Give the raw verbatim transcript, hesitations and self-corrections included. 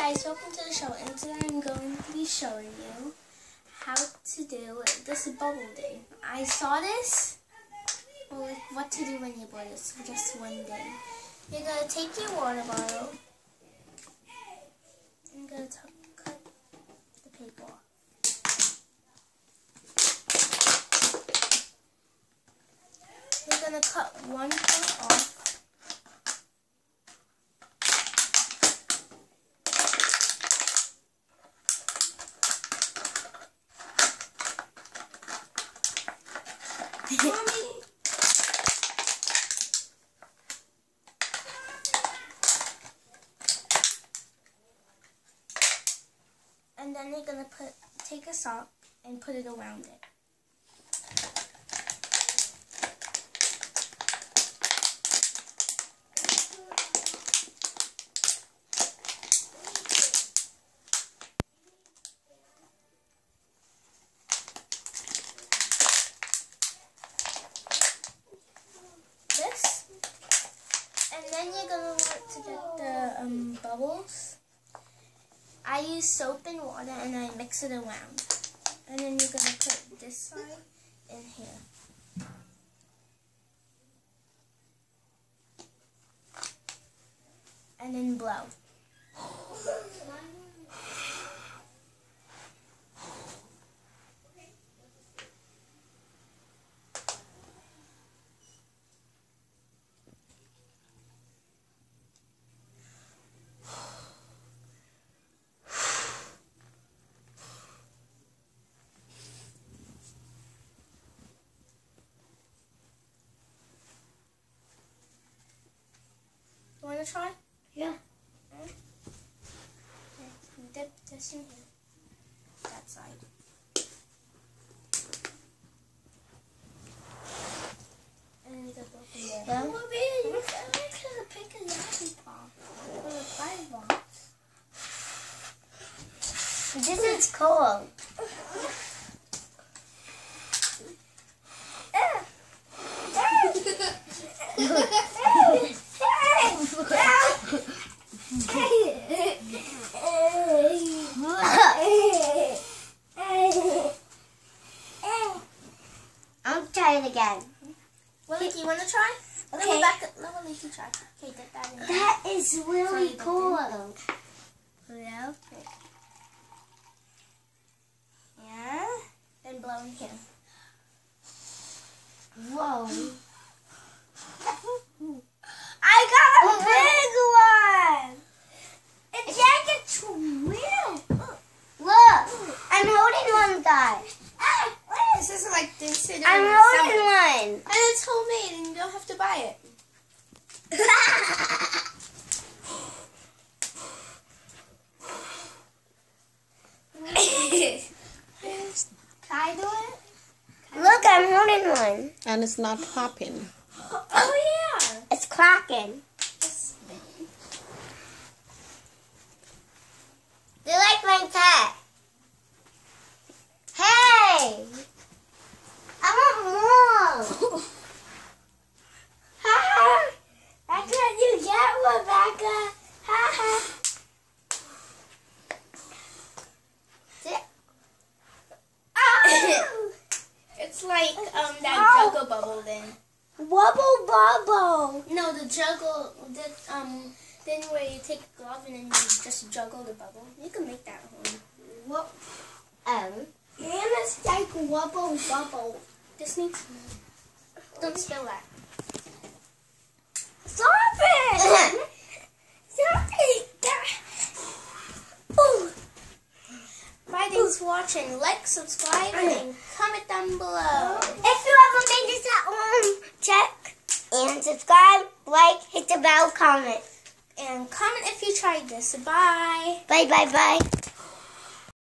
guys, welcome to the show, and today I'm going to be showing you how to do this bubble day. I saw this, well, like what to do when you boil this for just one day. You're going to take your water bottle, and you're going to cut the paper off. You're going to cut one part off. Mommy. And then you're gonna put take a sock and put it around it. And then you're going to want to get the um, bubbles. I use soap and water and I mix it around. And then you're going to put this side in here. And then blow. You want to try? Yeah. Okay. Dip this in here. That side. And then you got both in there. Yeah. Well, baby, you gotta pick a lollipop or a five box. This is cold. I'm trying again. Well, Leaky, you want to try? Okay. Let me back up. Let me Leaky try. Okay, get that in. That is really Sorry, cool. Yeah. Okay. Yeah. Then blow in here. Whoa. I got a big one. It's like a twin. Look, I'm holding one, guys. This is like this. I'm holding one. And it's homemade, and you don't have to buy it. Can I do it? Look, I'm holding one. And it's not popping. Oh yeah. It's cracking. They like my pet. Hey! I want more. Ha ha! That's what you get, Rebecca. Ha ha. Oh! It's like um that Oh. juggle bubble then. Wubble bubble. No, the juggle, the um, then where you take a glove and then you just juggle the bubble. You can make that at home. What? Um. And it's like wubble bubble. This needs. Don't spill that. Stop it! Stop it! Ooh. Bye, thanks for watching. Like, subscribe, and comment down below. If you ever made this at home, check and subscribe, like, hit the bell, comment. And comment if you tried this. Bye. Bye, bye, bye.